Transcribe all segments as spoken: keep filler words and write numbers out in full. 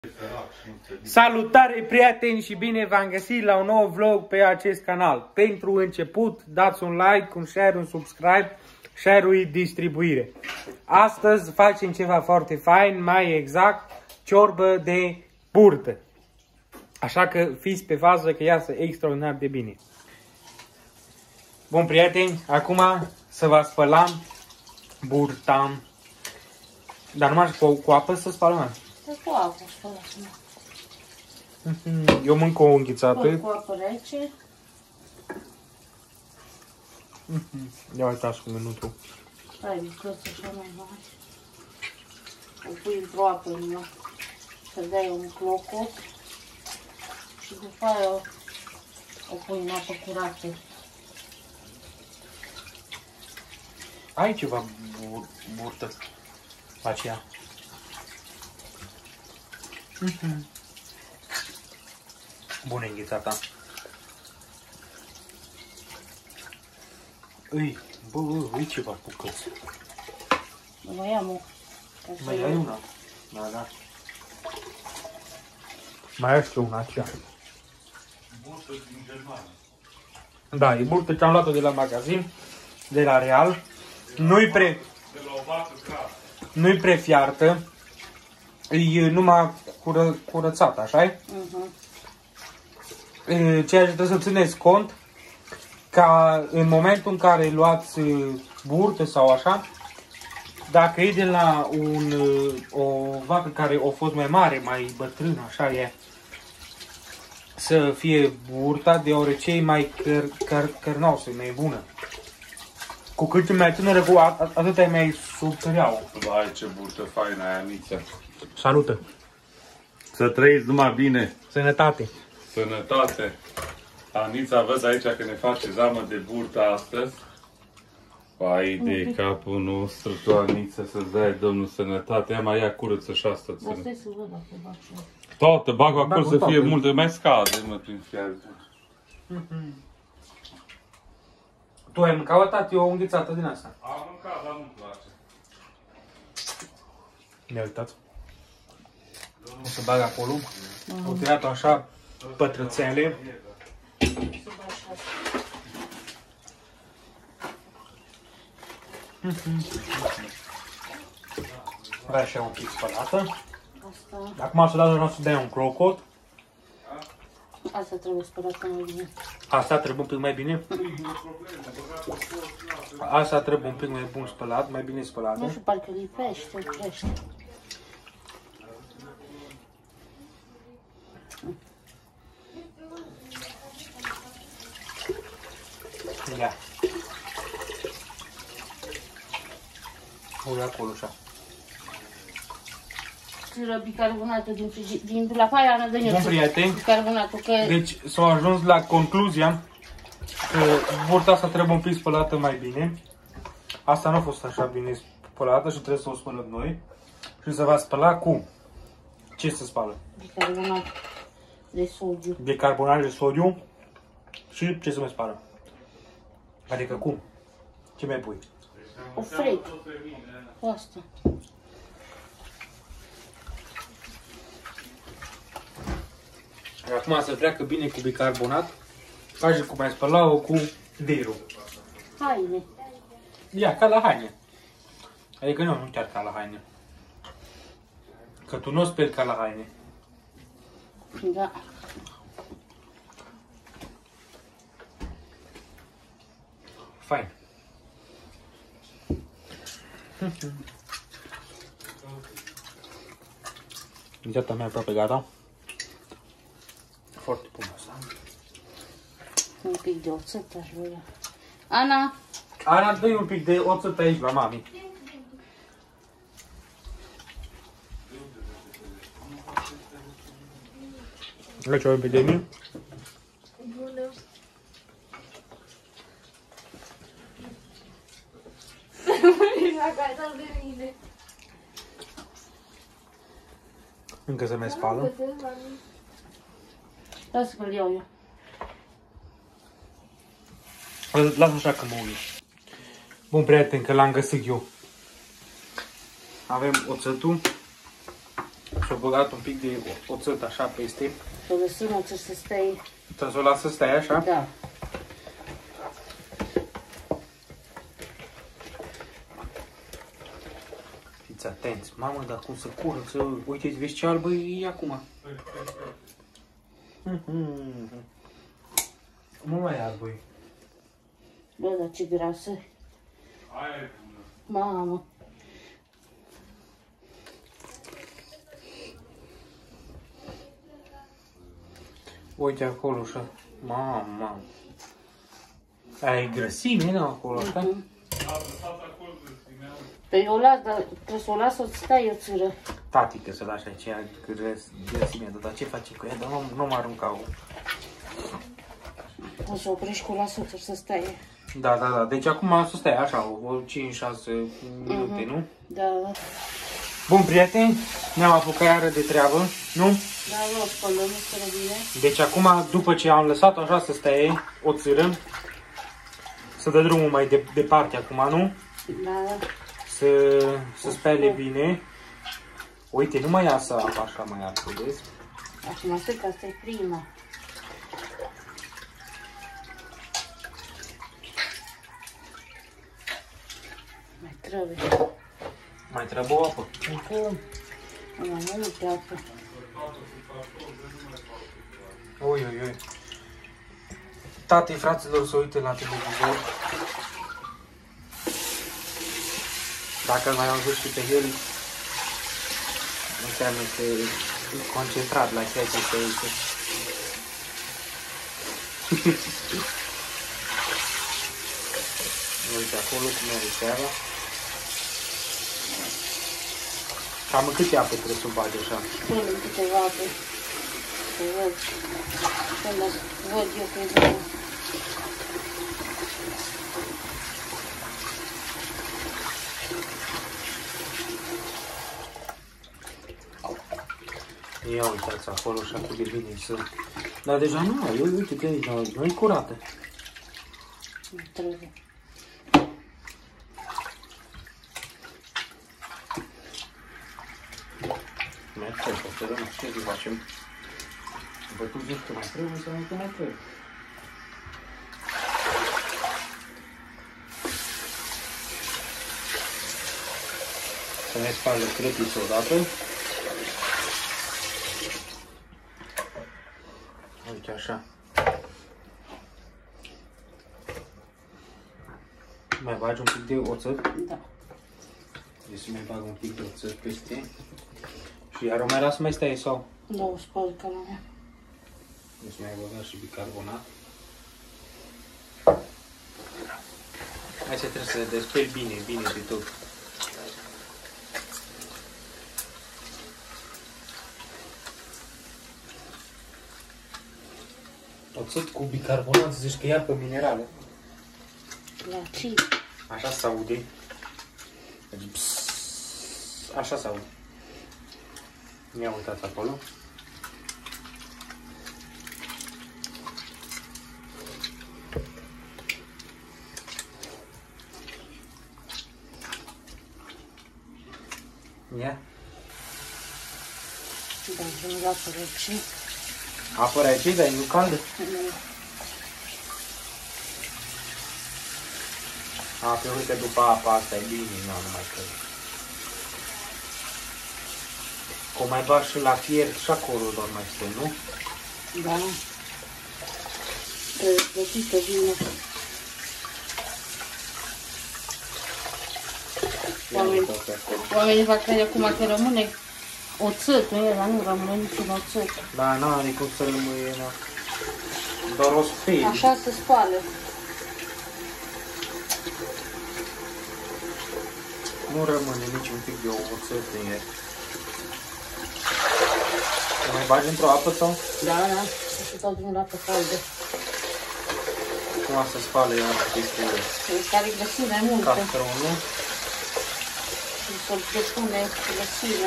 Salutare prieteni și bine v-am găsit la un nou vlog pe acest canal. Pentru început dați un like, un share, un subscribe, share-ul distribuire. Astăzi facem ceva foarte fain, mai exact ciorbă de burtă. Așa că fiți pe fază că iasă extraordinar de bine. Bun prieteni, acum să vă spălam burta. Dar numai cu, cu apă să spălăm? Cu apă spălat. Eu mânc o înghițată. Cu apă rece. Ia uitați cum minutul. Hai, bucăți așa mai mare. O pui într-o apă în ea. Să dai un clocot. Și după aia o, o pui în apă curată. Ai ceva bur burtă aceea. Mm-hmm. Bună înghițata. Îi, bă, bă, îi ceva bucăți. Mai am o. Mai ai una? Da, da. Mai ai și una aceea. Burtă din Germania. Da, e burtă ce am luat-o de la magazin, de la Real. Nu-i pre... Nu-i prefiartă. E numai cură, curățată, așa-i? Uh-huh. Ceea ce trebuie să țineți cont, ca în momentul în care luați burtă sau așa, dacă e de la un, o vacă care a fost mai mare, mai bătrână, așa e, să fie burta, deoarece e mai căr, căr, cărnoasă, mai bună. Cu cât e mai tânără, cu atât e mai subțăreau. Vai, ce burtă faină aia, Anița. Salută! Să trăiți numai bine. Sănătate! Sănătate. Anița, văd aici că ne face zamă de burtă astăzi. Vai de capul nostru, tu, Anița, să-ți dai Domnul sănătate. Ia mai ia curăță și asta. Dar stai să văd dacă fac și eu. Toată, bag acolo Bag să toată. fie multă, mai scade, mă, prin fiare. Tu ai mâncat, tati, o înghețată din asta? Am mâncat, dar nu-mi place. Mi-a uitat. O să bag acolo. Au tirat așa pătrățele. Avea așa un pic spălată. Asta, Acum să dau să dai un crocot. asta trebuie spălată mai bine. Asta trebuie un pic mai bine. Asta trebuie un pic mai bun spălat, mai bine Nu spălată. știu, parcă lipește, crește. Ia. Ui acolo așa. Țiră bicarbonatul din, frigi- din dulapare, Ana, dă-ne Bun prieteni. bicarbonatul, că... Deci s-au ajuns la concluzia că burta asta trebuie un pic spălată mai bine. Asta nu a fost așa bine spălată și trebuie să o spălăm noi. Și se va spăla cu ce se spală? Bicarbonat de sodiu. Bicarbonat de sodiu și ce se mai spală? Adică cum? Ce mai pui? O frec. Cu asta. Acum să treacă bine cu bicarbonat, ca și cum ai spăla-o cu dirul. Haine. Ia, ca la haine. Adică nu, nu chiar ca la haine. Că tu nu o speli ca la haine. Da. Fain. Gata mea aproape gata. Foarte bun asta. Un pic de oțet aș vrea. Ana, Ana, dă-i un pic de oțet aici la mami. Aici un pic de mie. Bună. Acasă de mine. Încă se mai spală. lasă că-l iau eu. Lasă așa că mă uit. Bun, prieten, că l-am găsit eu. Avem oțetul. Și-a băgat un pic de oțet așa peste. Să lăsăm oțet să stai. Trebuie să o las să stai așa? Da. Fiți atenți. Mamă, dar cum să curăță? Uite-ți, vezi ce albă e acum. Nu mai e albă. Bă, dar ce grasă. Aia e bună. Mamă. Uite acolo așa. Mamă, mamă. Aia e grăsime, nu, acolo, așa? A lăsat acolo grăsimea. Păi o las, dar trebuie să o las să stai o țără. Tati, că să lași aici grăsimea, dar ce facem cu ea? Dar nu, nu mă arunca-o. O să oprești cu lasul să stai. Da, da, da. Deci acum să stai așa, o cinci șase minute, nu? Da, da. Bun, prieteni, ne-am apucat iară de treabă, nu? Da, eu o spălăm, nu spălă bine. Deci acum, după ce am lăsat așa să stai o țără, să dă drumul mai de, departe acum, nu? Da, da. Să, să spele bine. Uite, nu mai iasă apa așa mai arsă, vezi? Acum stai că asta e prima. Mai trebuie. Mai trebuie o apă. Acum. Mai multe apă. Ui, ui, ui. Tati, fraților, să uite la televizor. Dacă îl mai auzit și pe el, înseamnă că e concentrat la ceea ce se uite. Uite acolo cum e seara. Cam în câte apă trebuie să o bagi așa? Până în câteva apă. Să văd. Până văd eu că e bine. Ia uitați acolo și atât de bine să... Dar deja nu mai, uite că nu e curată. Nu trebuie. Mai trebuie, să rămân, ce să facem? Bă, tu zici că mai trebuie sau nu că mai trebuie? Să ne spală crăpiță odată. Uite așa. Mai bagi un pic de oțet? Da. Deci să mai bag un pic de oțet peste. Și iar o mai las să mai stai sau? Da, o spăl ca la mea. Deci mai băgat și bicarbonat. Hai să trebuie să le despeli bine, bine de tot. Oțet cu bicarbonat, zici că e apă minerală. La ce? Așa se aude. Așa se aude. Mi-a uitat acolo. Ia. Da, nu la apă rece. Apă rece, dar e nu caldă. A, pe uite, după apa asta e bine, nu, nu mai cred. Că o mai bag și la fiert și acolo doar mai stă, nu? Da. Trebuie plătită bine. Oamenii, oamenii fac care acum că rămâne oțet, nu e, dar nu rămâne niciun oțet. Da, n-are cum să rămâie, na. Doar o speli. Așa se spală. Nu rămâne niciun pic de oțet în el. Să mai bagi într-o apă sau? Da, da. Să dau din apă caldă. Cum să spală iar chestia aia? Care grăsime multă. Castronul. Și să-l depune grăsime.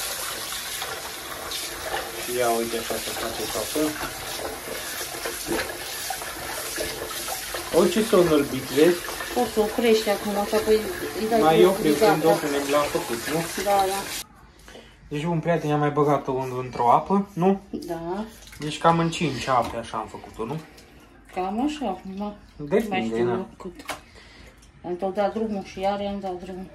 Ia uite așa se face toată. Orice s-o înălbit, vezi? Poți să oprești acum, așa că îi dai Mai drumul, oprim gata. când o punem la făcut, nu? Da, da. Deci un prieten i-a mai băgat-o într-o apă, nu? Da. Deci cam în cinci ape așa am făcut-o, nu? Cam așa acum. Depinde, Mai știu da. eu cât. Am tot dat drumul și iar i-am dat drumul.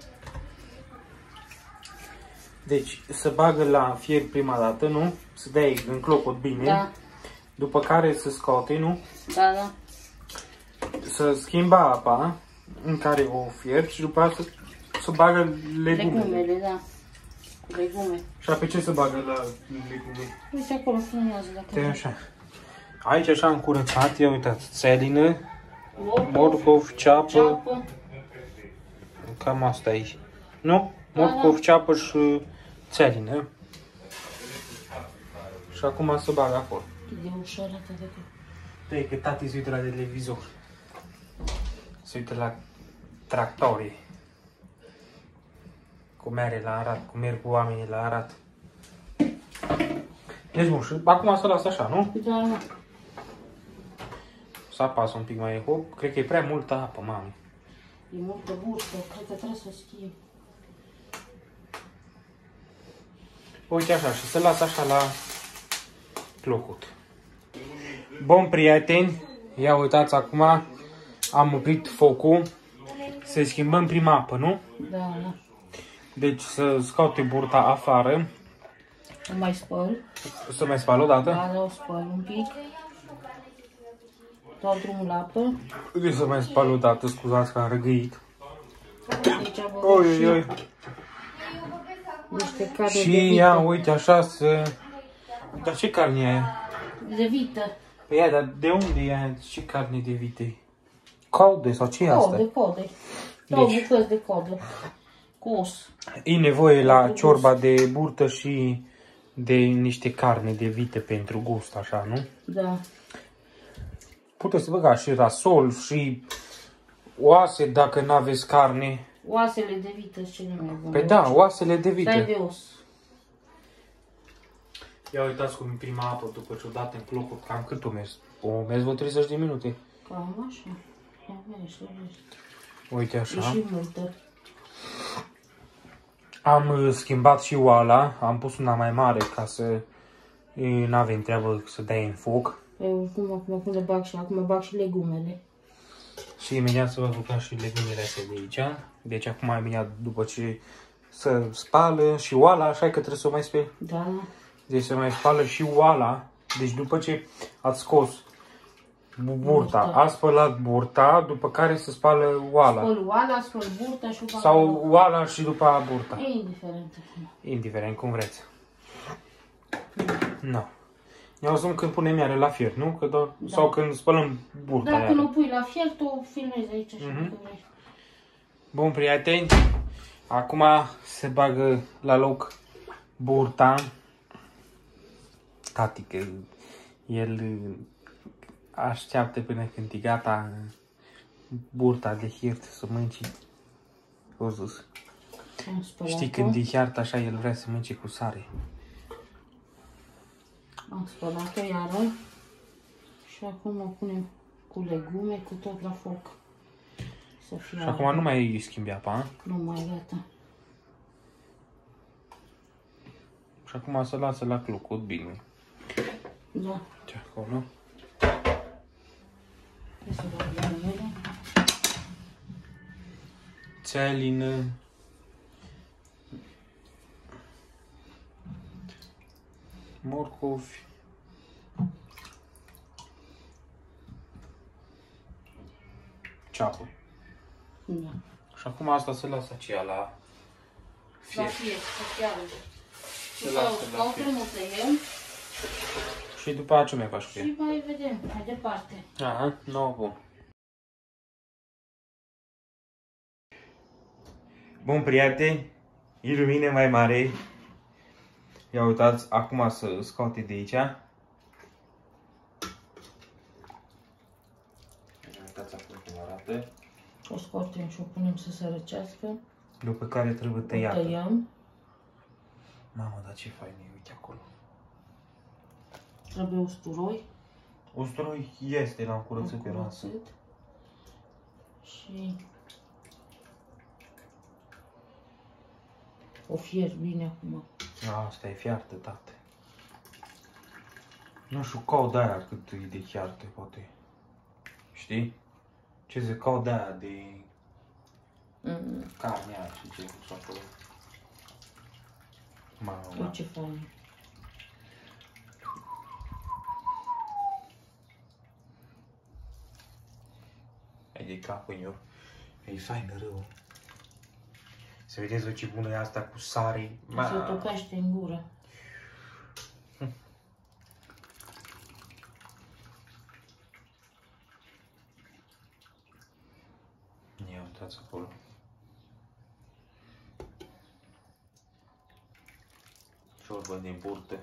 Deci să bagă la fier prima dată, nu? Să dai în clocot bine. Da. După care să scoate, nu? Da, da. Să schimba apa în care o fier și după aceea să, să bagă legumele. Legumele, da. Cu legume. Și pe ce să bagă la legume? Uite acolo, filmează dacă Te așa. Aici așa am curățat, ia uitați, țelină, Morcov, morcov, ceapă, ceapă. cam asta aici. Nu? Da, Morcov, da. ceapă și țelină. Și acum să bagă acolo. Cât de ușor atât de cât. Dai că tati se uită la televizor. Se uită la tractorii. Cum mere la Arad, cum merg cu oamenii la Arad. Deci bun, și acum să las așa, nu? Da, da. Să apasă un pic mai hop. Cred că e prea multă apă, mami. E multă burstă, cred că trebuie să o schimb. Uite așa și să las așa la clocot. Bun, prieteni, ia uitați acum, am oprit focul. Să schimbăm prima apă, nu? Da, da. Deci să scoate burta afară. O mai spăl. Să mai spală o dată. Da, da, o spăl un pic. Dau drumul la apă. Deci să mai spală o dată, scuzați că am răgăit. Deci am băgat Oi, și oi, oi. niște carne de Și ia, vită. uite așa să... Dar ce carne e aia? De vită. Păi ia, dar de unde e aia? Ce carne de vite? Caude sau ce e asta? Code, code. Două Deci- bucăți de codă. Cu os. E nevoie la ciorba de burtă și de niște carne de vite pentru gust, așa, nu? Da. Puteți să băgați și rasol și oase dacă nu aveți carne. Oasele de vită sunt cele mai bune. Păi da, oasele de Dai de vite. os. Ia uitați cum e prima apă după ce o dat în clocul, cam cât o mers? O mers vreo treizeci de minute. Cam așa. Ia vezi, vezi. Uite E așa. și multă. Am uh, schimbat și oala, am pus una mai mare ca să nu avem treabă să dai în foc. Eu acum, acum, acum le bag și acum bag și legumele. Și imediat să vă băgați și legumele astea de aici. Deci acum imediat după ce să spală și oala, așa că trebuie să o mai speli. Da, da. Deci se mai spală și oala. Deci după ce ați scos bu- burta, Burta. ați spălat burta, după care se spală oala. Spăl oala, spăl burta și bag Sau acolo. oala și după aia burta. E indiferent acum. Indiferent cum vreți. Nu. Eu zâm când punem iară la fier, nu? Că do- Da. Sau când spălăm burta Dacă nu iară. pui la fier, tu filmezi aici așa Mhm. cum vrei. Bun, prieteni. Acum se bagă la loc burta. Tati, că el așteaptă până când e gata burta de hirt să mănânci. O zis. Am spălat-o. Știi, când e hiart așa, el vrea să mănânce cu sare. Am spălat-o iară. Și acum o punem cu legume, cu tot la foc. Să fie Și acum nu mai schimbi apa, a? Nu mai gata. Și acum să lasă la clocot bine. Da. Ce acolo? Hai să bag legumele. Țelină. Morcovi. Ceapă. Da. Și acum asta se lasă aceea la La fier. fier, să fiară. Se După lasă la o fier. cremă tăiem Și după aceea ce mai faci cu el? și mai vedem mai departe. Aha, nouă, bun. Bun, prieteni, e lumine mai mare. Ia uitați, acum să scoate de aici. Ia uitați acum cum arată. O scoatem și o punem să se răcească. După care trebuie O tăiată. tăiem. Mamă, dar ce fain e, uite acolo. Trebuie usturoi. Usturoi este, l-am curățat pe masă. Curățit. Și o fier bine acum. Asta e fiartă, tată. Nu știu, caut de-aia cât e de fiartă, poate. Știi? Ce zic, caut de-aia de Mm. carne aia și ce pus acolo. Mamă, Uite mamă. ce fain. E de capul meu. E faină rău. Să vedeți voi ce bună e asta cu sare. Se topește în gură. Ia uitați acolo. Ciorbă din burtă.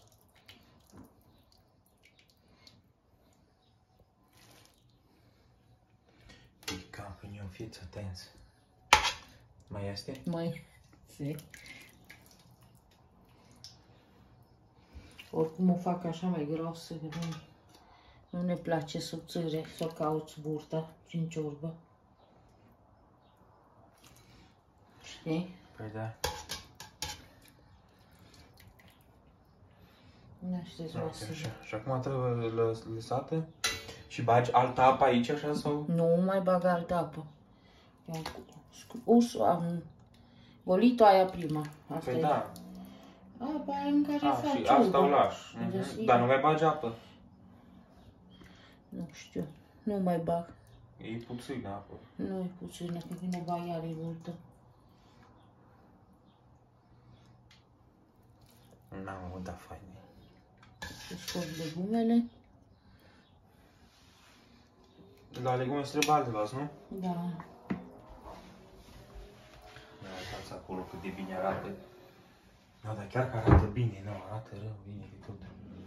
Pica în eu, fiți atenți. Mai este? Mai se. Oricum o fac așa mai groasă, că nu, nu ne place subțire, să o cauți burta prin ciorbă. Știi? Păi da. Nu știu, Uite să așa. Și acum trebuie lăs- lăsată și bagi altă apă aici așa sau? Nu mai bag altă apă. Ia cu- Us, am golit-o aia prima. Asta Păi e. da. Apa aia în care A, fac și ciorbă. asta o lași. Mhm. Desigur. Dar nu mai bagi apă. Nu știu. Nu mai bag. E puțin apă. Nu e puțină, că vine baiare multă. N-am mă, da fain. Să scot legumele. La legume se trebuie altceva, nu? Da. Ia uitați acolo cât de bine arată. Da, dar chiar că arată bine, nu, arată rău, bine de tot.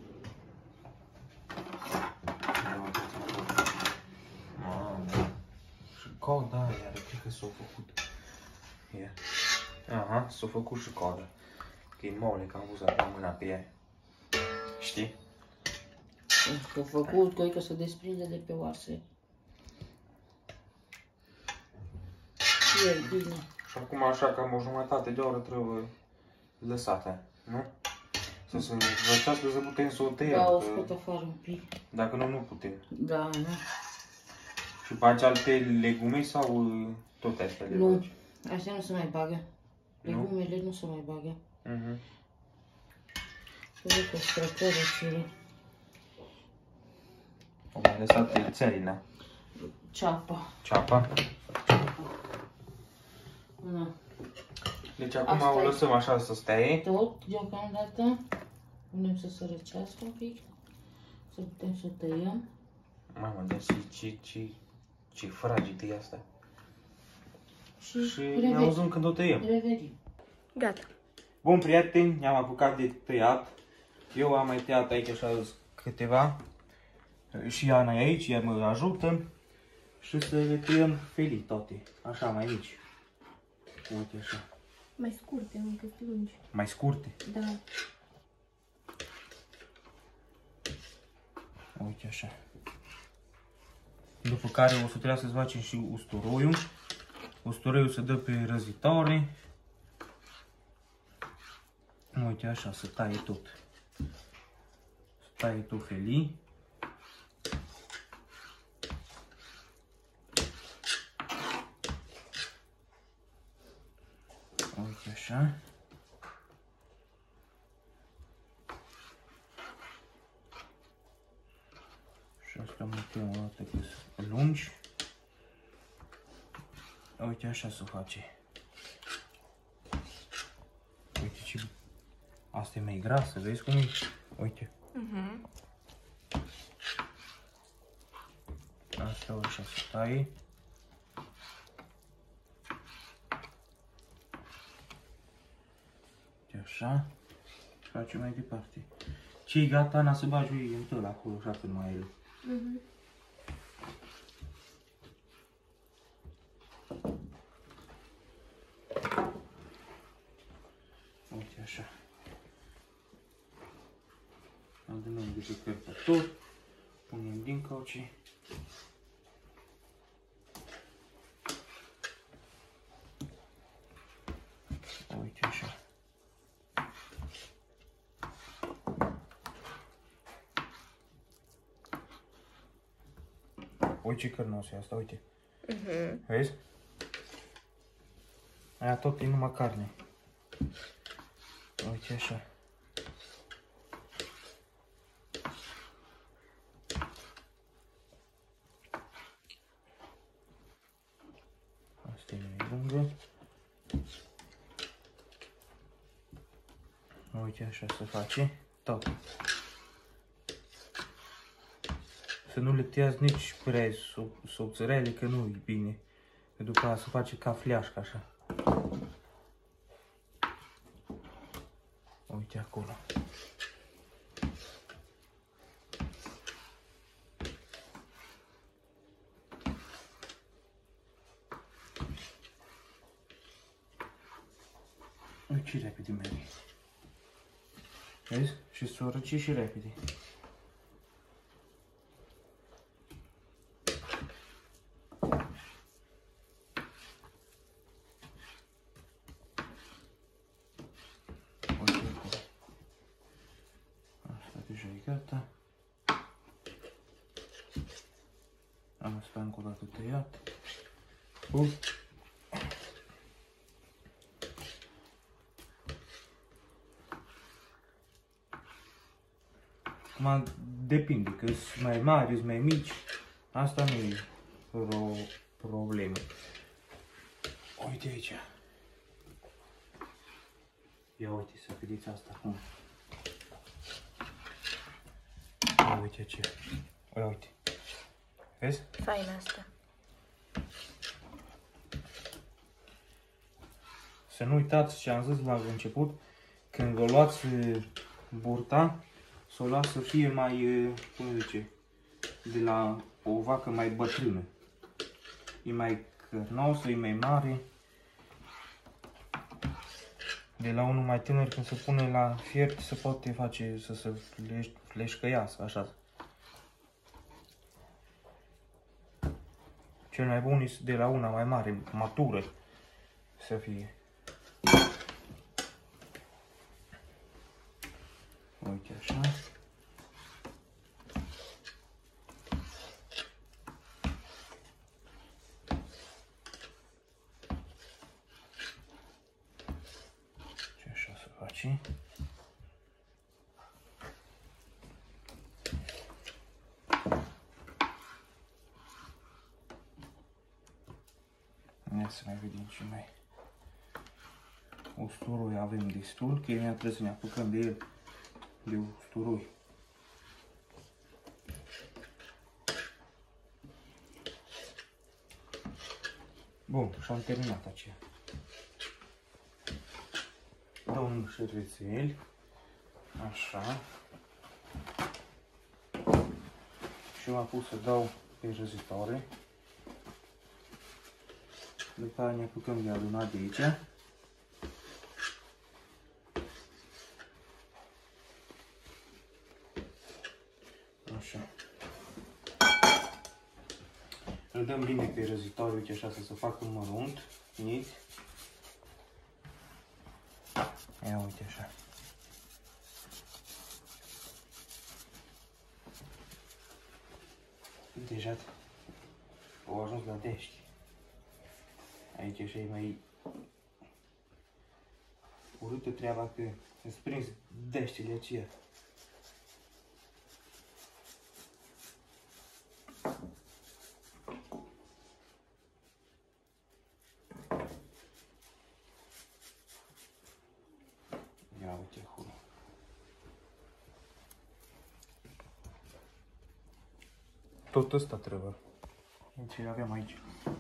Ia uitați acolo. Mamă. Și coada aia, cred că s-a făcut. Ia. Aha, s-a făcut și coada. Că e mole, că am văzut la mâna pe ea. Știi? Că făcut, coi că se desprinde de pe oase. E bine. Și acum așa cam o jumătate de oră trebuie lăsată, nu? Să se răcească să putem să o tăiem. Da, o că scot afară un pic. Dacă nu, nu putem. Da, nu. Și bagi alte legume sau uh, tot astea le Nu. bagi? Astea nu se mai bagă. Legumele nu se mai bagă. Mhm. Trebuie că străcără și O mai lăsat țărina. ceapa. Ceapa. Da. Deci acum Asta o e. lăsăm așa să stea. Tot, deocamdată, punem să se răcească un pic, să putem să o tăiem. Mamă, dar ce, ce, ce, ce fragil e asta. Și, Și ne revenim. auzim când o tăiem. Revenim. Gata. Bun, prieteni, ne-am apucat de tăiat. Eu am mai tăiat aici așa câteva. Și Ana e aici, ea mă ajută. Și să le tăiem felii toate. Așa, mai mici. Uite așa. Mai scurte, nu că sunt lungi. Mai scurte. Da. Uite așa. După care o să trebuie să-ți facem și usturoiul. Usturoiul se dă pe răzitoare. Uite așa, să taie tot. Să taie tot felii. Uite așa. Și asta mutăm o dată că sunt lungi. Uite așa se face. Uite ce... Asta e mai grasă, vezi cum e? Uite. Mhm. Asta așa se taie. Uite așa. Și facem mai departe. Ce-i gata, Ana, să bagi în tăl acolo, așa când mai e. Mhm. Uite așa. Adunăm de pe cărpător. Punem din cauce. Uite ce cărnos e asta, uite. Mhm. Vezi? Aia tot e numai carne. Uite așa. Asta e mai lungă. Uite așa se face tot. Să nu le tăiați nici prea sub, subțărele, că nu e bine. Că după aceea se face ca fleașcă așa. Uite acolo. Uite ce repede merge. Vezi? Și s-o răci și repede. Deja e gata. Am asta încă o dată tăiat. Bun. Acum depinde, că sunt mai mari, sunt mai mici. Asta nu e o problemă. Uite aici. Ia uite să vedeți asta acum. Ia uite ce. Ia uite. Vezi? Fain asta. Să nu uitați ce am zis la început, când vă luați burta, să o luați să fie mai, cum zice, de la o vacă mai bătrână. E mai cărnosă, e mai mare. De la unul mai tânăr, când se pune la fiert, se poate face să se fleșcăiască, așa. Cel mai bun este de la una mai mare, matură, să fie. Uite așa. Și așa se face. Ia să mai vedem ce mai. Usturoi avem destul, că imediat trebuie să ne apucăm de el, de usturoi. Bun, și am terminat aceea. Dau un șervețel, așa. Și m-am pus să dau pe răzitoare. După aia ne apucăm de adunat de aici. Așa. Îl dăm bine pe răzitoare, uite așa, să se facă mărunt, finit. Ia uite așa. Deja au ajuns la dești. Aici așa e mai urâtă treaba, că îți prins deștile aceea. Ia uite acolo. Tot ăsta trebuie. Ce avem aici?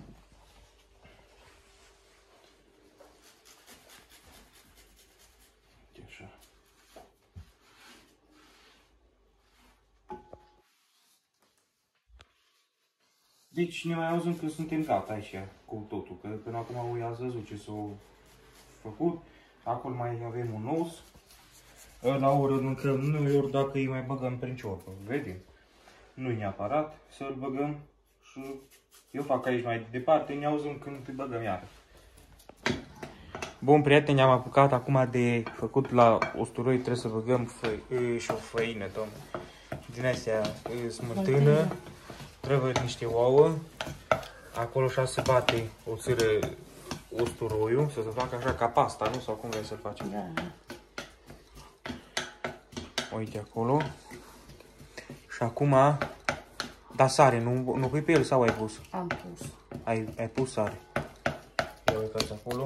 Deci ne mai auzim că suntem gata aici cu totul, că până acum ați văzut ce s-a făcut. Acolo mai avem un os. La oră mâncăm noi, ori dacă îi mai băgăm prin ciorbă, vedem. Nu-i neapărat să-l băgăm și eu fac aici mai departe, ne auzim când îi băgăm iară. Bun, prieteni, am apucat acum de făcut la usturoi, trebuie să băgăm fă, și o făină, domnule. Din astea smântână, Trebuie niște ouă. Acolo și se bate o țără usturoiul, să se facă așa ca pasta, nu? Sau cum vrei să-l faci? Da, da. Uite acolo. Și acum, da sare, nu, nu pui pe el sau ai pus? Am pus. Ai, ai pus sare. Ia uitați acolo.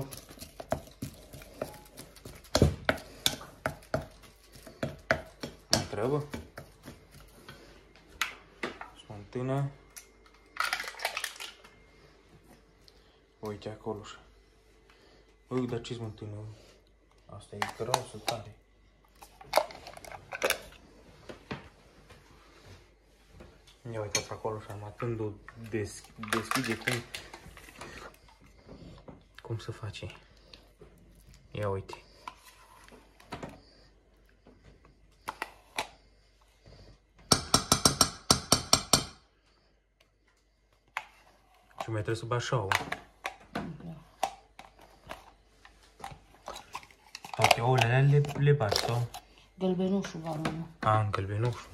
Mai trebuie. Smântână. Uite acolo și. Ui, dar ce smântână? Asta e grosă tare. Ia uitați acolo și am atând-o des, deschide cum, cum se face. Ia uite. Și mai trebuie să bagi ouă. Toate ouăle le, le bagi sau? Gălbenușul va rămâne. A, în gălbenușul.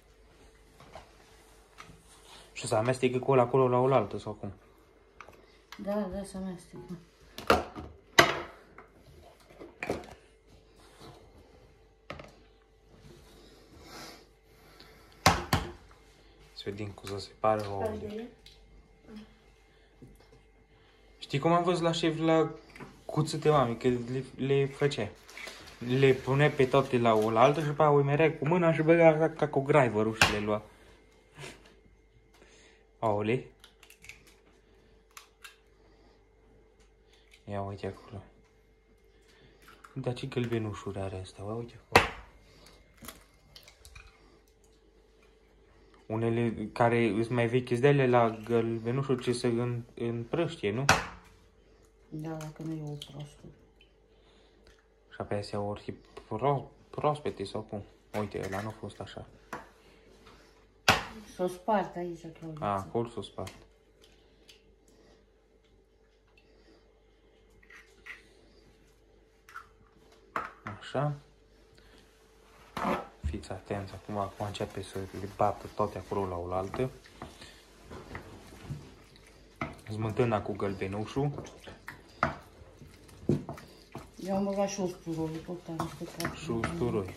Și să amestecă cu ăla acolo la oaltă sau cum? Da, da, să amestecă. Să vedem cum să se pare ouăle. Știi cum am văzut la șef la cuțite mami, că le, le făcea. Le pune pe toate la oaltă și după aia o merea cu mâna și băga ca, ca cu graiverul și le lua. Aole. Ia uite acolo. Dar ce gălbenușuri are asta? Uite acolo. Unele care îs mai vechi de ele la gălbenușuri ce se în, împrăștie, nu? Da, dacă nu e o proastă. Și apoi astea ori fi pro, proaspete sau cum? Uite, ăla nu a fost așa. S-o spart aici, Claudița. A, acolo s-o spart. Așa. Fiți atenți, acum, acum începe să le bată toate acolo la oaltă. Smântâna cu gălbenușul. Eu am băgat și usturoi, tot am stecat. Și usturoi.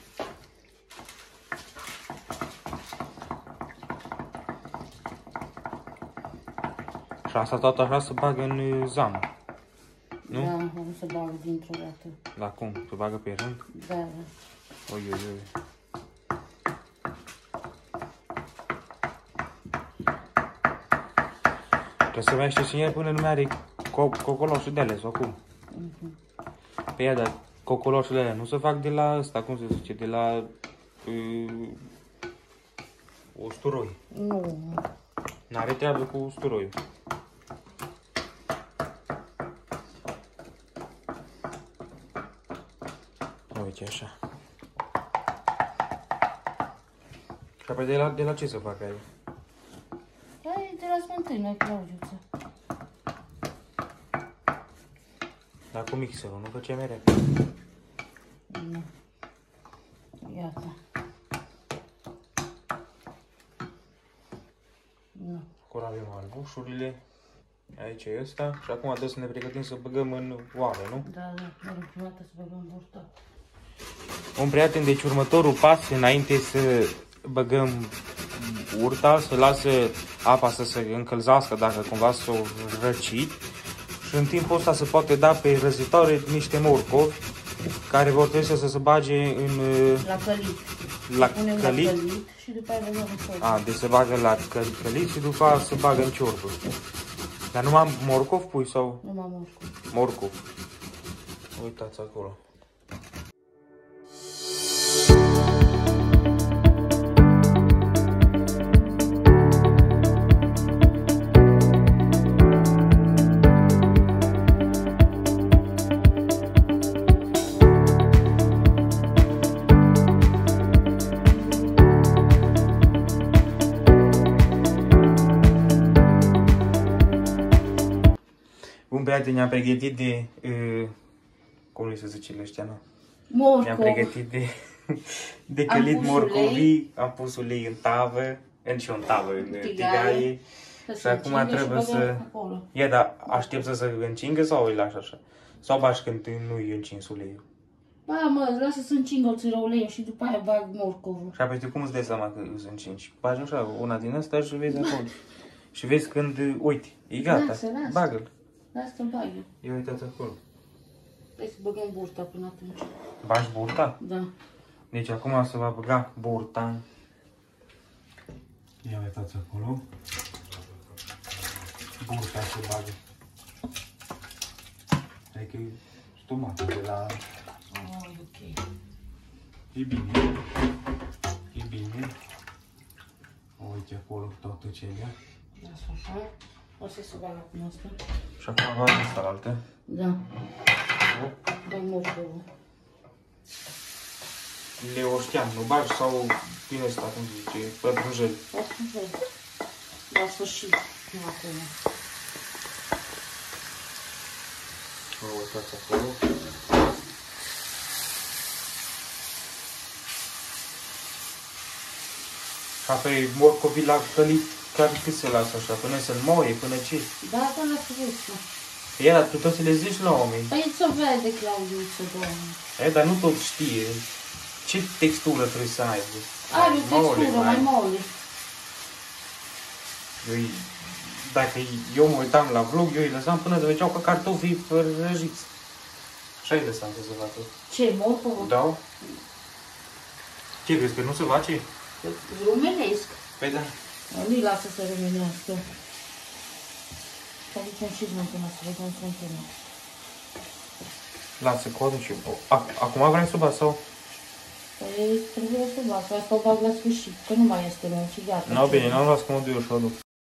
Și asta tot așa se bagă în zamă. Nu? Da, am să bagă dintr-o dată. La cum? Se bagă pe rând? Da, da. Oi, oi, oi. Că se mai știe și el până nu mai are co cocoloșul de ele, sau cum? Uh-huh. Pe ea, dar cocoloșurile alea nu se fac de la ăsta, cum se zice, de la uh, usturoi. Nu. N-are treabă cu usturoiul. Uite așa. Și apoi de la, de la ce se fac aia? Hai, de la smântână, Claudiuță. Dar cu mixerul, nu făcea mereu. Nu. Iată. Nu. Acolo avem albușurile. Aici e ăsta. Și acum trebuie să ne pregătim să băgăm în oală, nu? Da, da, merg prima dată să băgăm burta. Un prieten, deci următorul pas, înainte să băgăm urta, să lasă apa să se încălzească dacă cumva s-o răcit. Și în timpul ăsta se poate da pe răzitoare niște morcovi care vor trebui să se bage în... La călit. La Punem călit. la călit și după aia băgăm în ciorbă. A, deci se bagă la călit și după aia se bagă în ciorbă. Dar numai morcov pui sau? Numai morcov. Morcov. Uitați acolo. Un prieten ne-a pregătit de, uh, cum le se zice ăștia, nu? Morcov. Ne-a pregătit de, de Am călit pus morcovii, ulei. am pus ulei în tavă, Înciontavă în Tigaie. tigaie. Să Și se acum încingă și trebuie băgăm să... acolo. Ia, dar aștept să se încingă sau îi lași așa? Sau bași când nu-i încins uleiul? Ba, mă, lasă să încingă țără uleiul și după aia bag morcovul. Și apoi tu cum îți dai seama că îți încingi? Bagi așa, una din asta și vezi acolo. Și vezi când, uite, e gata, Lasă, lasă. bagă-l. Lasă să bag eu. Ia uitați acolo. Trebuie să băgăm burta până atunci. Bagi burta? Da. Deci acum se va băga burta. Ia uitați acolo. Burta se bagă. Adică e stomatul de la... Oh, ok. E bine. E bine. Uite acolo toate cele. Lasă așa. O să se bag acum asta. Și acum bagi asta altă. Da. Bag morcovul. Le oșteam, nu bagi sau din ăsta, cum zice, pătrunjel. Pătrunjel. La sfârșit. Nu acum. O uitați acolo. Și apoi morcovii la călit, care cât se lasă așa, până să-l moie, până ce? Da, da, la sfârșit. E, dar tu tot să le zici la oameni. Păi să vede, Claudiuță, doamne. E, dar nu tot știe. Ce textură trebuie să aibă? Are o textură mai mole. Eu, dacă eu mă uitam la vlog, eu îi lăsam până se făceau ca cartofii răjiți. Așa îi lăsam să se facă. Ce, morcovul? Da? Ce crezi, că nu se face? Rumenesc. Păi da. Nu-i lasă să rumenească. Să aducem și smântână, să vedem smântână. Lasă codul și... Acum vrei să bați sau? Păi trebuie să bag, asta o bag la sfârșit, că nu mai este mult și gata. Nu, bine, n-am luat cum o duc și o duc.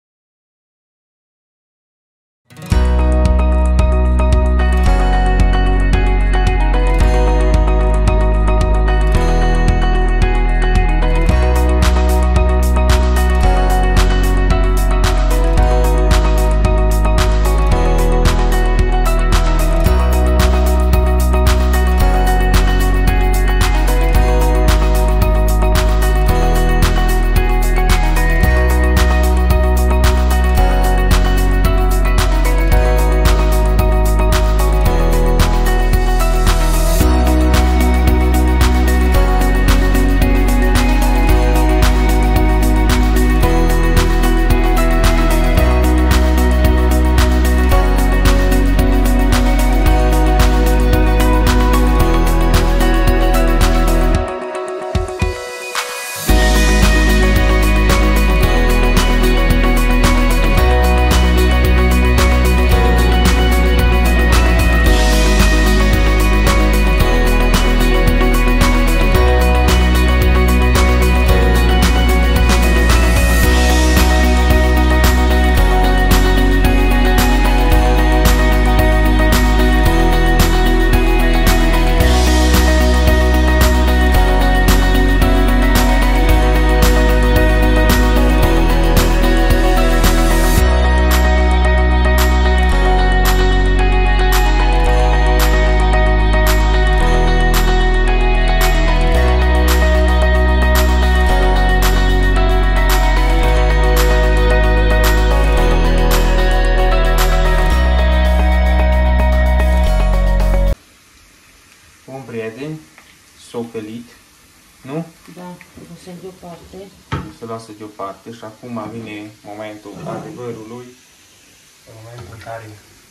prieteni, s-o pelit, nu? Da, lăsăm deoparte. Se lasă deoparte și acum vine momentul adevărului. Momentul în care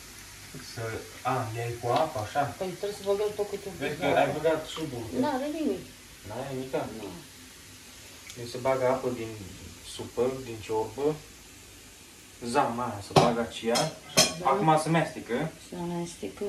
să... A, i-ai cu apă, așa? Păi trebuie să băgăm tot câte un Vezi pic că de ai apă. băgat și burtă. N-are nimic. N-ai nimic? Nu. Deci se bagă apă din supă, din ciorbă. Zama aia se bagă aceea. Da. Acum se mestecă. Se amestecă.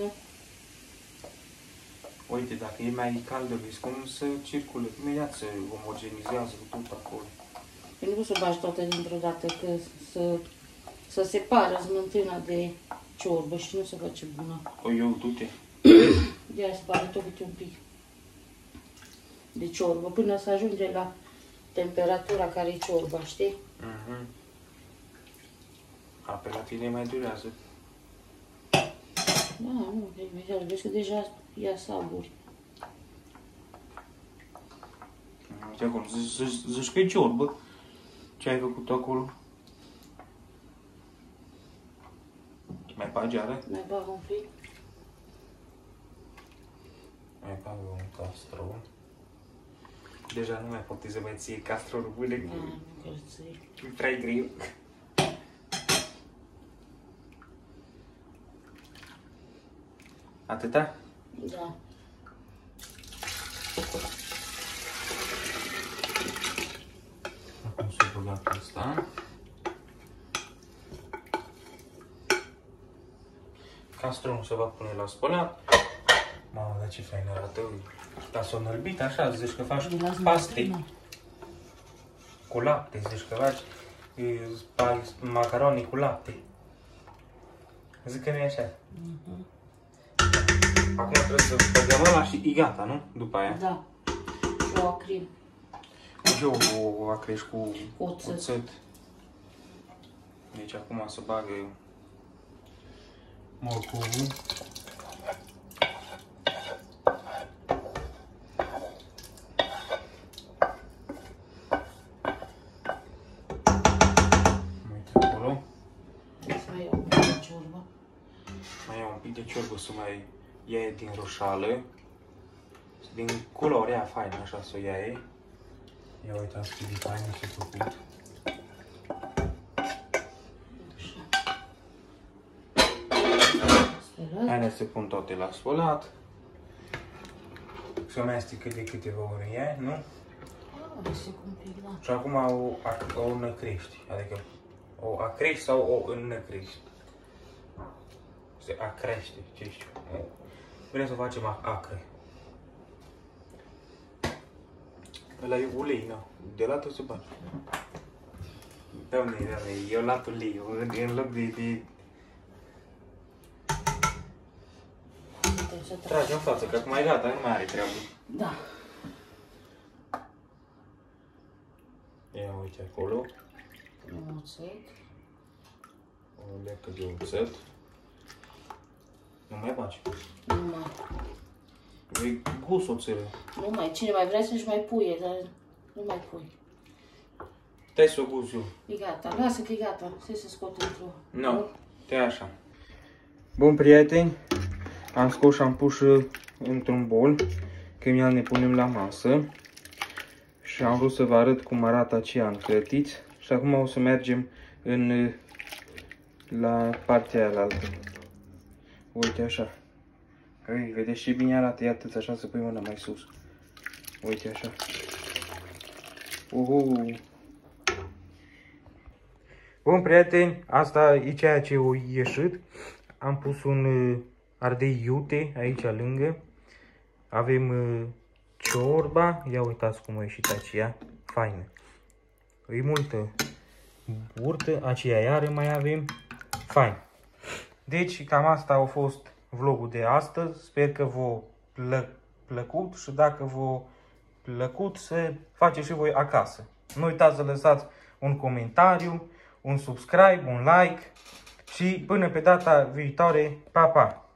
Uite, dacă e mai caldă, vezi cum se circulă. Imediat se omogenizează tot acolo. Păi nu poți să bagi toate dintr-o dată, că să, să separă smântâna de ciorbă și nu se face bună. O, eu, du-te. De-aia se bagă tot câte un pic de ciorbă, până să ajunge la temperatura care e ciorba, știi? Mhm. A, pe la tine mai durează. Da, nu, imediat, vezi că deja ia saburi. Uite acolo, zici- zici că e ciorbă. Ce ai făcut acolo? Mai bagi are? Mai bag un pic. Mai bag un castron. Deja nu mai pot să mai ție castronul bune. Da, nu cărțui. E prea greu. Atâta? Da. Acum să băgăm asta. Castronul se va pune la spălat. Mamă, dar ce fain arată. Dar s-o înălbit așa, zici că faci paste. Cu lapte, zici că faci e, macaroni cu lapte. Zic că nu e așa. Uh-huh. Acum trebuie să băgăm ăla și e gata, nu? După aia. Da. Și o acrim. Și eu o acrești cu Oțet. oțet. Deci acum să bagă morcovul. Uite acolo. Să mai iau un pic de ciorbă. Mai iau un pic de ciorbă să mai ia din roșală. Din culoarea faină, așa să o ia ei. Ia uitați cât de fain s-a făcut. Așa. Haide să pun toate la spălat. Să amestec cât de câteva ore ia, nu? Amestec un pic, da. Și acum o, o înăcrești, adică o acrești sau o înăcrești. Se acrește, ce știu. Vrem să facem acre. Ăla e ulei, nu? De la tot să bagi. Doamne, doamne, eu la ulei, în, în loc de... de... Tragi în față, că acum e gata, nu mai are treabă. Da. Ia uite acolo. Un oțet. O leacă de oțet. Nu mai bagi. Nu mai. E gust oțelul. Nu mai. Cine mai vrea să-și mai puie, dar nu mai pui. Stai să o gust eu. E gata. Lasă că e gata. Să se scoate într-o... Nu, te așa. Bun, prieteni, am scos și am pus într-un bol, că mi ne punem la masă. Și am vrut să vă arăt cum arată aceea în clătiți. Și acum o să mergem în, la partea aia altă. Uite așa. Ui, vedeți ce bine arată, iată așa să pui mâna mai sus. Uite așa. Uhu. Bun, prieteni, asta e ceea ce o ieșit. Am pus un uh, ardei iute aici lângă. Avem uh, ciorba. Ia uitați cum a ieșit aceea. Faină. E multă burtă. Aceea iară mai avem. Fain. Deci cam asta a fost vlogul de astăzi. Sper că v-a plă plăcut și dacă v-a plăcut să faceți și voi acasă. Nu uitați să lăsați un comentariu, un subscribe, un like și până pe data viitoare, pa, pa!